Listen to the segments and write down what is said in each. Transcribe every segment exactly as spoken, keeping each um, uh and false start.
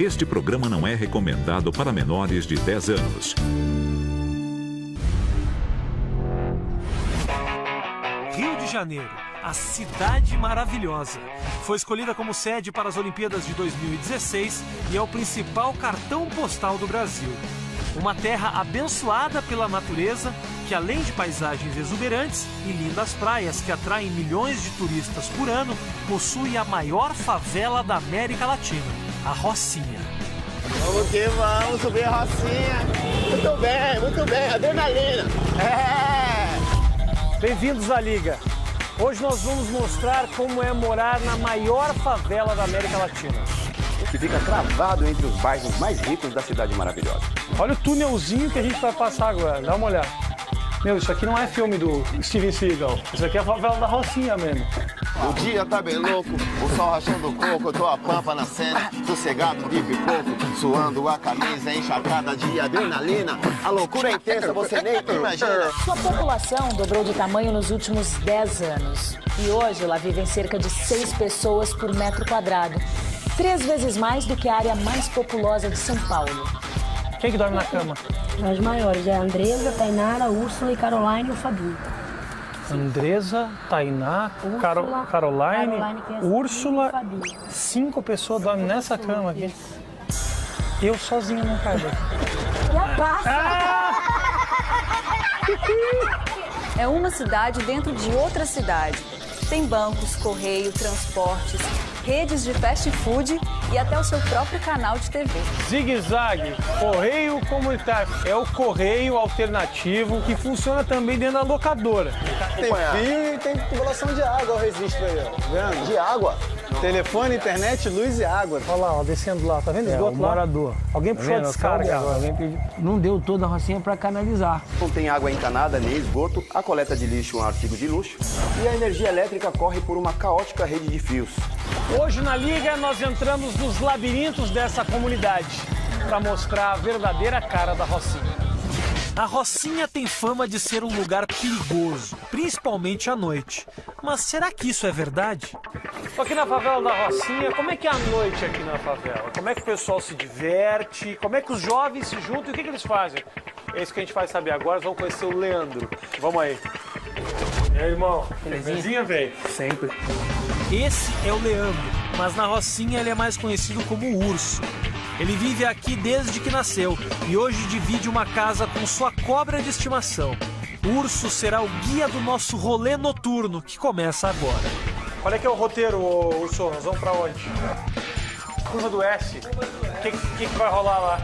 Este programa não é recomendado para menores de dez anos. Rio de Janeiro, a cidade maravilhosa. Foi escolhida como sede para as Olimpíadas de dois mil e dezesseis e é o principal cartão postal do Brasil. Uma terra abençoada pela natureza, que além de paisagens exuberantes e lindas praias que atraem milhões de turistas por ano, possui a maior favela da América Latina, a Rocinha. Vamos que vamos subir a Rocinha. Muito bem, muito bem, adrenalina. É. Bem-vindos à Liga. Hoje nós vamos mostrar como é morar na maior favela da América Latina. Que fica cravado entre os bairros mais ricos da cidade maravilhosa. Olha o túnelzinho que a gente vai passar agora, dá uma olhada. Meu, isso aqui não é filme do Steven Seagal, isso aqui é a favela da Rocinha mesmo. O dia tá bem louco, o sol rachando o coco, eu tô a pampa na cena, sossegado de pipoco, suando a camisa encharcada de adrenalina. A loucura é intensa, você nem imagina. Sua população dobrou de tamanho nos últimos dez anos. E hoje lá vivem cerca de seis pessoas por metro quadrado. Três vezes mais do que a área mais populosa de São Paulo. Quem que dorme na cama? As maiores, é a Andresa, Tainara, Úrsula e Caroline e o Fabinho. Andresa, Tainá, Caro, Caroline, Caroline que é Úrsula, e Fabinho. Cinco pessoas dormem nessa cama aqui. Eu sozinho não caibo. E a passa! Ah! É uma cidade dentro de outra cidade. Tem bancos, correio, transportes, redes de fast food e até o seu próprio canal de T V. Zigue-Zague, Correio Comunitário. É o correio alternativo que funciona também dentro da locadora. Tem fio e tem tubulação de água, o registro aí, ó. Vendo? De água? Telefone, internet, luz e água. Olha lá, ó, descendo lá, tá vendo? É, Esgoto o lá. morador. Alguém puxou a descarga. Agora, alguém pediu. Não deu toda a Rocinha para canalizar. Não tem água encanada nem esgoto, a coleta de lixo é um artigo de luxo e a energia elétrica corre por uma caótica rede de fios. Hoje na Liga nós entramos nos labirintos dessa comunidade para mostrar a verdadeira cara da Rocinha. A Rocinha tem fama de ser um lugar perigoso, principalmente à noite. Mas será que isso é verdade? Aqui na favela da Rocinha, como é que é a noite aqui na favela? Como é que o pessoal se diverte? Como é que os jovens se juntam e o que, que eles fazem? É isso que a gente vai saber agora, vamos conhecer o Leandro. Vamos aí. E aí, irmão? Belezinha, velho? Sempre. Esse é o Leandro, mas na Rocinha ele é mais conhecido como Urso. Ele vive aqui desde que nasceu e hoje divide uma casa com sua cobra de estimação. O Urso será o guia do nosso rolê noturno, que começa agora. Qual é que é o roteiro, Urso? Nós vamos pra onde? Curva do S. O que, que, que vai rolar lá?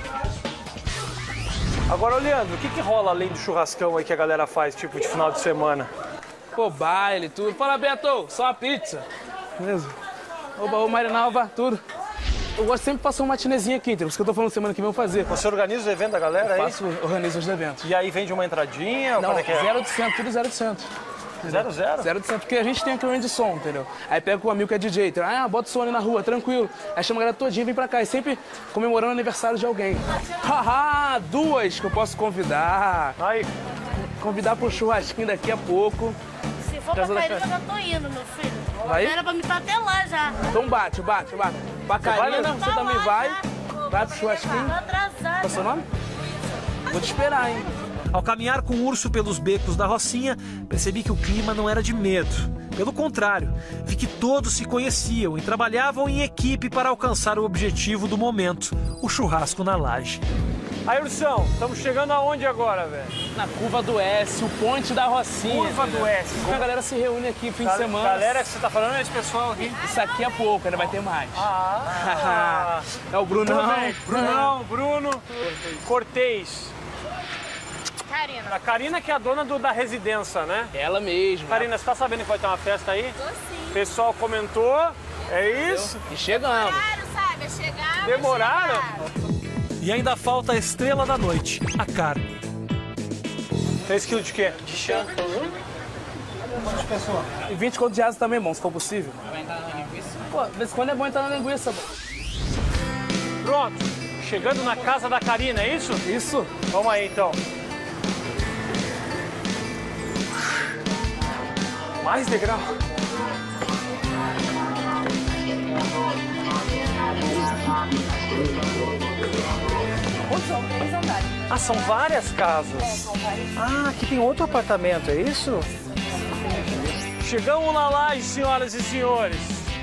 Agora, Leandro, o que, que rola além do churrascão aí que a galera faz, tipo, de final de semana? Pô, baile, tudo. Fala, Beto, só uma pizza. Beleza? Oba, ô, Marinalva, tudo. Eu gosto sempre de passar uma matinezinha aqui, entendeu? Por isso que eu tô falando semana que vem eu vou fazer. Você organiza o evento da galera aí? Eu faço, organizo os eventos. E aí vende uma entradinha? Não, ou é que é? zero de cento, tudo zero de cento. Zero, zero? Zero de cento, porque a gente tem aqui um de som, entendeu? Aí pega com um amigo que é D J, entendeu? Ah, bota o som ali na rua, tranquilo. Aí chama a galera todinha e vem pra cá. E sempre comemorando o aniversário de alguém. Haha, duas que eu posso convidar. Aí. Convidar pro churrasquinho daqui a pouco. Se for pra Caína, eu já tô indo, meu filho. Vai? Era pra me estar até lá já. Então bate, bate, bate. Pra Caína, você também vai. Vai pro churrasquinho. Tô atrasada. Qual é o seu nome? Vou te esperar, hein? Ao caminhar com o Urso pelos becos da Rocinha, percebi que o clima não era de medo. Pelo contrário, vi que todos se conheciam e trabalhavam em equipe para alcançar o objetivo do momento, o churrasco na laje. Aí, Ursão, estamos chegando aonde agora, velho? Na Curva do S, o ponte da Rocinha. Curva do S. A galera se reúne aqui fim Gal de semana. Galera que você tá falando é esse pessoal aqui? Isso aqui é pouco, ainda vai ter mais. Ah! É o Brunão. Brunão, Bruno, Cortez. Karina. A Karina que é a dona do, da residência, né? Ela mesma. Karina, você tá sabendo que vai ter uma festa aí? Tô sim. O pessoal comentou, é isso? E chegamos. Claro, sabe? É chegar. Demoraram? E ainda falta a estrela da noite, a carne. três quilos de quê? De chã. E vinte conto de asa também, bom, se for possível. Vai entrar na linguiça? Pô, de vez em quando é bom entrar na linguiça, bom. Pronto, chegando na casa da Karina, é isso? Isso. Vamos aí, então. Mais degrau. São três andares. Ah, são várias casas? É, são várias. Ah, aqui tem outro apartamento, é isso? Chegamos na laje, senhoras e senhores.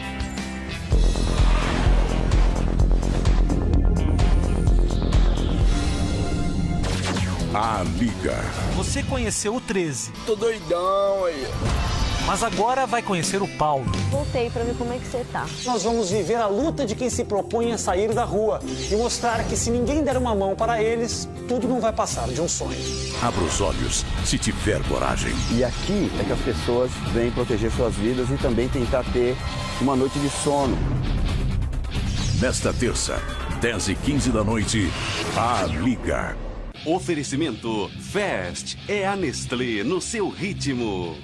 A Liga. Você conheceu o treze. Tô doidão aí. Mas agora vai conhecer o Paulo. Voltei pra ver como é que você tá. Nós vamos viver a luta de quem se propõe a sair da rua e mostrar que se ninguém der uma mão para eles, tudo não vai passar de um sonho. Abra os olhos, se tiver coragem. E aqui é que as pessoas vêm proteger suas vidas e também tentar ter uma noite de sono. Nesta terça, dez e quinze da noite, A Liga. Oferecimento Fast é a Nestlé no seu ritmo.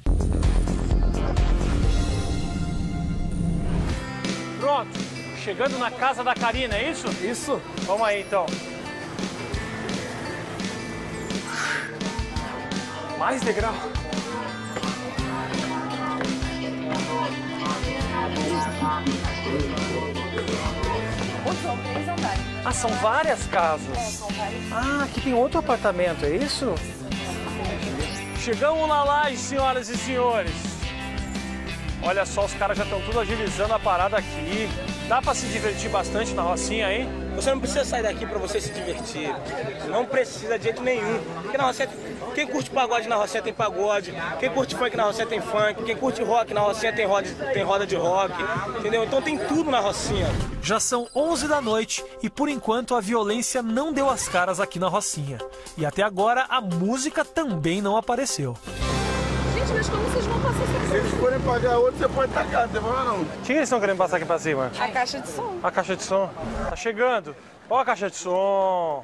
Pronto, chegando na casa da Karina, é isso? Isso. Vamos aí, então. Mais degrau. São três andares. Ah, são várias casas? É, são várias. Ah, aqui tem outro apartamento, é isso? Chegamos na laje, senhoras e senhores. Olha só, os caras já estão tudo agilizando a parada aqui. Dá pra se divertir bastante na Rocinha, hein? Você não precisa sair daqui pra você se divertir. Não precisa de jeito nenhum. Porque na Rocinha, quem curte pagode na Rocinha tem pagode. Quem curte funk na Rocinha tem funk. Quem curte rock na Rocinha tem roda, tem roda de rock. Entendeu? Então tem tudo na Rocinha. Já são onze da noite e, por enquanto, a violência não deu as caras aqui na Rocinha. E até agora, a música também não apareceu. Gente, mas como vocês vão passar isso? Se eles forem pagar outro, você pode tacar, não tem problema não. O que eles estão querendo passar aqui pra cima? A caixa de som. A caixa de som. Tá chegando. Ó a caixa de som.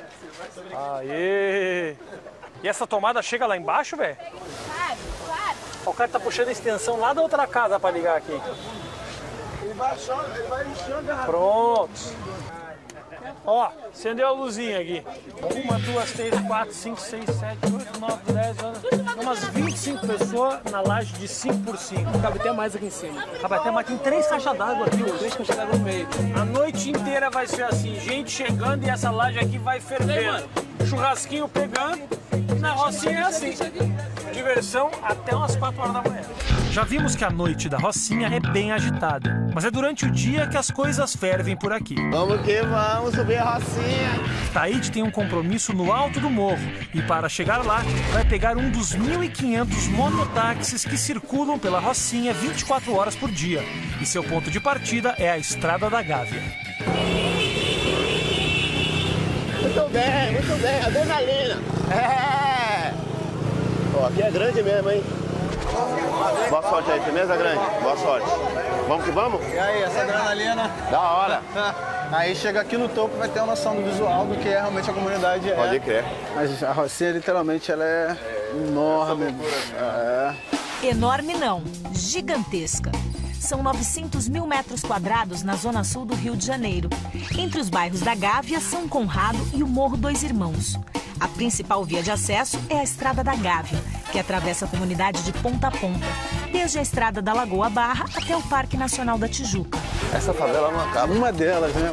Aê. E essa tomada chega lá embaixo, velho? Claro, claro. O cara tá puxando a extensão lá da outra casa pra ligar aqui. Ele vai achando, ele vai enchendo a garrafa. Pronto. Ó, acendeu a luzinha aqui. Uma, duas, três, quatro, cinco, seis, sete, oito, nove, dez, onze. Umas vinte e cinco pessoas na laje de cinco por cinco. Cabe até mais aqui em cima. Cabe até mais. Tem três caixas d'água aqui, ó. Três caixas d'água no meio. A noite inteira vai ser assim, gente chegando e essa laje aqui vai fervendo. Churrasquinho pegando. E na Rocinha é assim. Diversão até umas quatro horas da manhã. Já vimos que a noite da Rocinha é bem agitada, mas é durante o dia que as coisas fervem por aqui. Vamos que vamos subir a Rocinha. Taíde tem um compromisso no alto do morro e, para chegar lá, vai pegar um dos mil e quinhentos mototáxis que circulam pela Rocinha vinte e quatro horas por dia. E seu ponto de partida é a Estrada da Gávea. Muito bem, muito bem, adrenalina. É. Ó, aqui é grande mesmo, hein? Boa sorte aí, firmeza grande. Boa sorte. Vamos que vamos? E aí, essa adrenalina? Da hora. Aí chega aqui no topo, vai ter uma noção do visual do que é realmente a comunidade. Pode é. crer. Mas a Rocinha, literalmente, ela é enorme. É. Enorme não, gigantesca. São novecentos mil metros quadrados na zona sul do Rio de Janeiro. Entre os bairros da Gávea, São Conrado e o Morro Dois Irmãos. A principal via de acesso é a Estrada da Gávea, que atravessa a comunidade de ponta a ponta, desde a Estrada da Lagoa Barra até o Parque Nacional da Tijuca. Essa favela não acaba. Uma delas, né?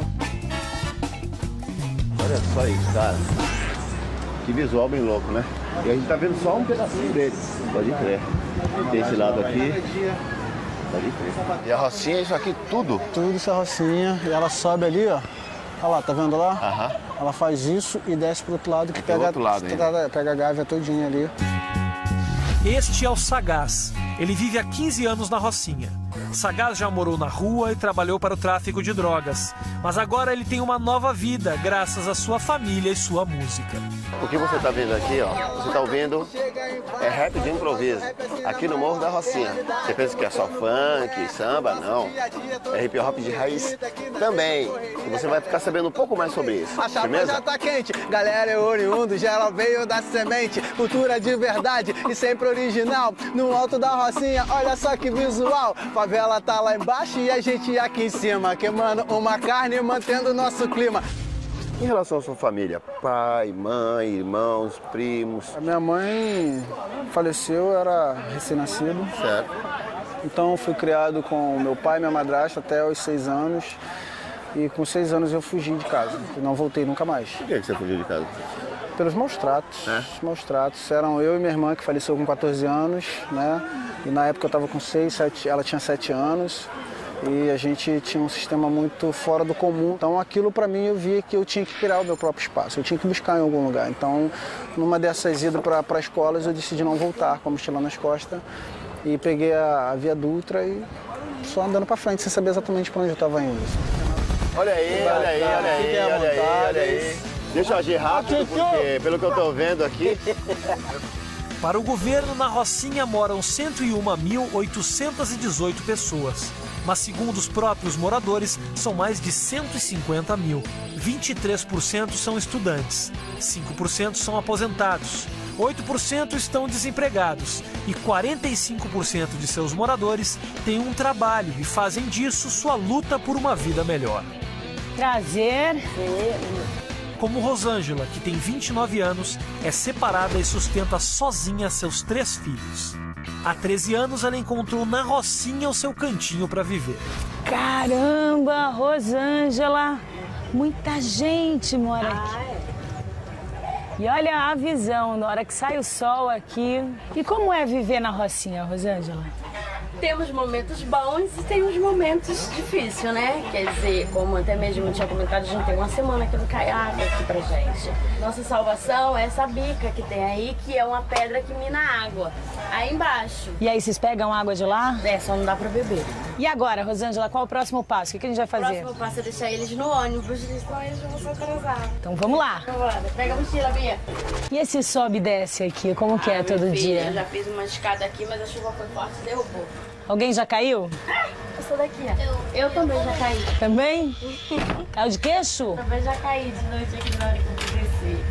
Olha só isso, cara. Que visual bem louco, né? E a gente tá vendo só um pedacinho dele. Pode crer. Tem esse lado aqui. Pode crer. E a Rocinha, isso aqui tudo? Tudo isso é Rocinha. E ela sobe ali, ó. Olha lá, tá vendo lá? Aham. Ela faz isso e desce pro outro lado, que Tem pega, outro lado ainda. pega a Gávea todinha ali. Este é o Sagaz. Ele vive há quinze anos na Rocinha. Sagaz já morou na rua e trabalhou para o tráfico de drogas. Mas agora ele tem uma nova vida, graças à sua família e sua música. O que você tá vendo aqui, ó, você tá ouvindo é rap de improviso, aqui no Morro da Rocinha. Você pensa que é só funk, samba? Não. É hip hop de raiz também. E você vai ficar sabendo um pouco mais sobre isso. A chapa Firmeza? já tá quente, galera é oriundo, geral veio da semente. Cultura de verdade e sempre original. No alto da Rocinha, olha só que visual. Favela tá lá embaixo e a gente aqui em cima, queimando uma carne e mantendo o nosso clima. Em relação à sua família, pai, mãe, irmãos, primos? A minha mãe faleceu, eu era recém-nascido. Certo. Então fui criado com meu pai e minha madrasta até os seis anos. e com seis anos eu fugi de casa. E não voltei nunca mais. Por que você fugiu de casa? Pelos maus tratos. É? Os maus tratos. Eram eu e minha irmã, que faleceu com quatorze anos, né? E na época eu estava com seis, sete, ela tinha sete anos. E a gente tinha um sistema muito fora do comum. Então aquilo para mim eu via que eu tinha que criar o meu próprio espaço. Eu tinha que buscar em algum lugar. Então, numa dessas idas para escolas, eu decidi não voltar com a mochila nas costas. E peguei a, a Via Dutra e só andando para frente, sem saber exatamente para onde eu estava indo. Olha aí, olha aí, olha aí, olha aí, olha aí. Deixa eu agir rápido, porque pelo que eu tô vendo aqui... Para o governo, na Rocinha moram cento e uma mil oitocentas e dezoito pessoas. Mas, segundo os próprios moradores, são mais de cento e cinquenta mil. vinte e três por cento são estudantes, cinco por cento são aposentados, oito por cento estão desempregados e quarenta e cinco por cento de seus moradores têm um trabalho e fazem disso sua luta por uma vida melhor. Prazer. Como Rosângela, que tem vinte e nove anos, é separada e sustenta sozinha seus três filhos. Há treze anos, ela encontrou na Rocinha o seu cantinho para viver. Caramba, Rosângela, muita gente mora aqui. E olha a visão, na hora que sai o sol aqui. E como é viver na Rocinha, Rosângela? Temos momentos bons e temos momentos difíceis, né? Quer dizer, como até mesmo eu tinha comentado, a gente tem uma semana que não cai água aqui pra gente. Nossa salvação é essa bica que tem aí, que é uma pedra que mina água. Aí embaixo. E aí vocês pegam água de lá? É, só não dá pra beber. E agora, Rosângela, qual é o próximo passo? O que a gente vai fazer? O próximo passo é deixar eles no ônibus, senão eles vão se atrasar. Então vamos lá. Vamos lá, pega a mochila, Bia. E esse sobe e desce aqui, como que ah, é todo filha, dia? Eu já fiz uma escada aqui, mas a chuva foi forte e derrubou. Alguém já caiu? Eu sou daqui, ó. Eu, eu também já caí. Também? Caiu de queixo? Também já caí de noite aqui na hora que eu desci.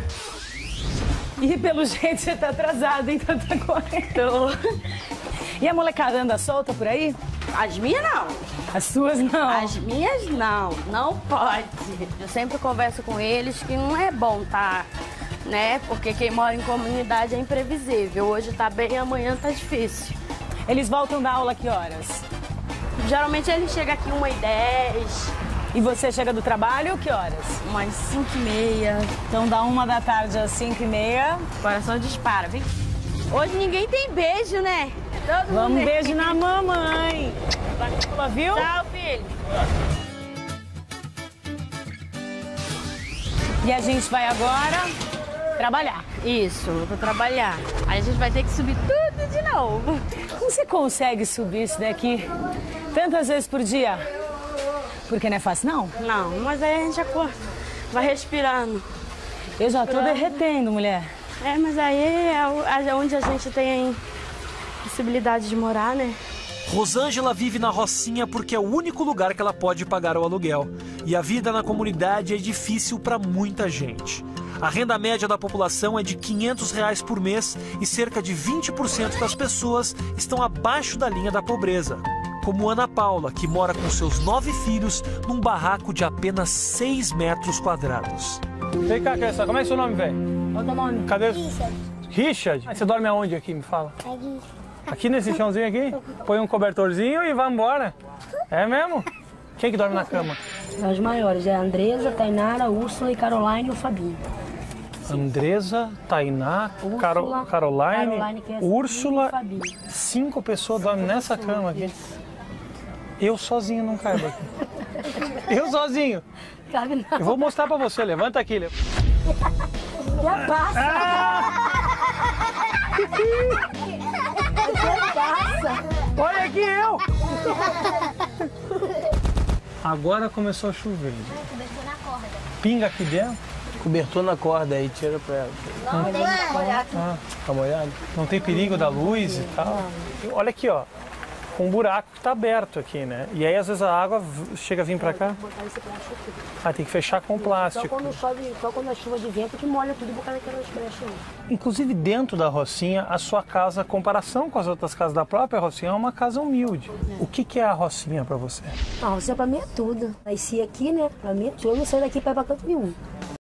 E pelo jeito você tá atrasado, hein? Tanta coisa. E a molecada anda solta por aí? As minhas não. As suas não? As minhas não. Não pode. Eu sempre converso com eles que não é bom tá, né? Porque quem mora em comunidade é imprevisível. Hoje tá bem, amanhã tá difícil. Eles voltam da aula que horas? Geralmente ele chega aqui uma e dez. E você chega do trabalho que horas? Umas cinco e meia. Então da uma da tarde às cinco e meia. O coração dispara, vem. Hoje ninguém tem beijo, né? Todo Vamos mundo beijo tem. Na mamãe. Viu? Tchau, filho. E a gente vai agora trabalhar. Isso, eu vou trabalhar. Aí a gente vai ter que subir tudo de novo. Como você consegue subir isso daqui tantas vezes por dia? Porque não é fácil, não? Não, mas aí a gente acorda, vai respirando. Eu já tô derretendo, mulher. É, mas aí é onde a gente tem possibilidade de morar, né? Rosângela vive na Rocinha porque é o único lugar que ela pode pagar o aluguel. E a vida na comunidade é difícil para muita gente. A renda média da população é de quinhentos reais por mês e cerca de vinte por cento das pessoas estão abaixo da linha da pobreza. Como Ana Paula, que mora com seus nove filhos num barraco de apenas seis metros quadrados. Vem cá, criança, como é seu nome, velho? Qual é o nome? Cadê? Richard. Richard? Ah, você dorme aonde aqui, me fala? Aqui. Aqui nesse chãozinho aqui? Põe um cobertorzinho e vai embora. É mesmo? Quem que dorme na cama? Os maiores, é a Andresa, Tainara, Úrsula e Caroline e o Fabinho. Andresa, Tainá, Úrsula, Caro, Caroline, Caroline que é Úrsula, e Fabinho. Cinco pessoas dormem nessa cama aqui. Eu sozinho não caibo aqui. Eu sozinho. Cabe não. Eu vou mostrar pra você, levanta aqui. Já passa. Ah! Já passa. Olha aqui eu. Agora começou a chover. Pinga aqui dentro. Cobertor na corda aí, tira pra ela. Não, não é molhado. Ah, tá molhado? Não tem perigo da luz e tal. Olha aqui, ó. Um buraco que tá aberto aqui, né? E aí às vezes a água chega a vir pra cá. Ah, tem que fechar com plástico. Só quando chove, só quando a chuva de vento que molha tudo por causa daquelas brechas. Inclusive dentro da Rocinha, a sua casa, em comparação com as outras casas da própria Rocinha, é uma casa humilde. O que que é a Rocinha pra você? A Rocinha pra mim é tudo. Nasci aqui, né? Pra mim é tudo. Eu não saio daqui pra ir pra canto nenhum.